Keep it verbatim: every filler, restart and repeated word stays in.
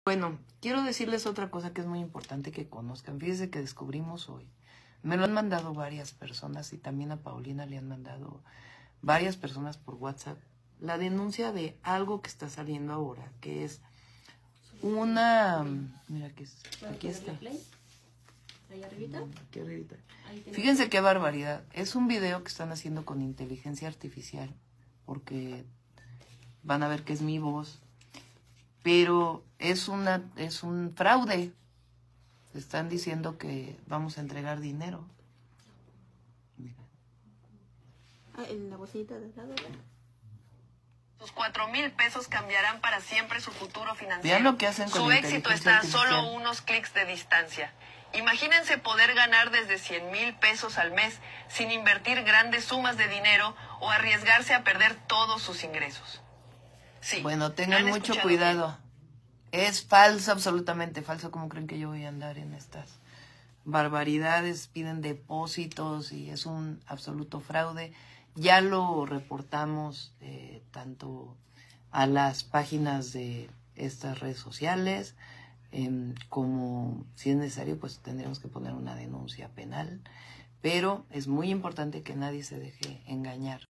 Bueno, quiero decirles otra cosa que es muy importante que conozcan. Fíjense que descubrimos hoy. Me lo han mandado varias personas y también a Paulina le han mandado varias personas por WhatsApp. La denuncia de algo que está saliendo ahora, que es una... Mira, aquí, es, aquí está. Ahí arribita. Aquí arribita. Fíjense qué barbaridad. Es un video que están haciendo con inteligencia artificial, porque van a ver que es mi voz. Pero es, una, es un fraude. Están diciendo que vamos a entregar dinero. Mira. Ah, en la bolsita de lado, ¿verdad? Sus cuatro mil pesos cambiarán para siempre su futuro financiero. Vean lo que hacen con Su éxito está a solo artificial. unos clics de distancia. Imagínense poder ganar desde cien mil pesos al mes sin invertir grandes sumas de dinero o arriesgarse a perder todos sus ingresos. Sí, bueno, tengan ¿han mucho escuchado cuidado. bien? Es falso, absolutamente falso. ¿Cómo creen que yo voy a andar en estas barbaridades? Piden depósitos y es un absoluto fraude. Ya lo reportamos eh, tanto a las páginas de estas redes sociales eh, como, si es necesario, pues tendremos que poner una denuncia penal. Pero es muy importante que nadie se deje engañar.